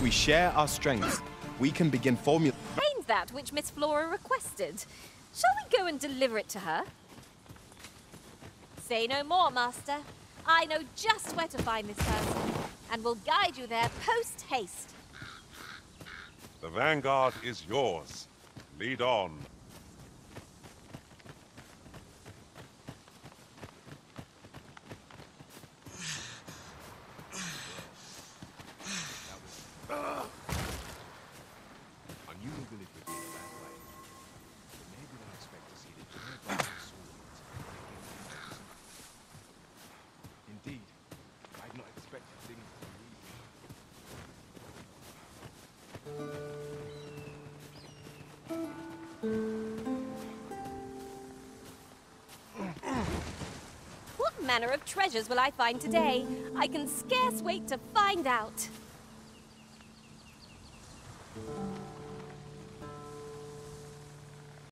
If we share our strengths, we can begin formulating. Ain't that which Miss Flora requested. Shall we go and deliver it to her? Say no more, Master. I know just where to find this person, and will guide you there post-haste. The vanguard is yours. Lead on. I knew the village would be in a bad way, but maybe I expect to see the giant swords. Indeed, I had not expected things to be What manner of treasures will I find today? I can scarce wait to find out.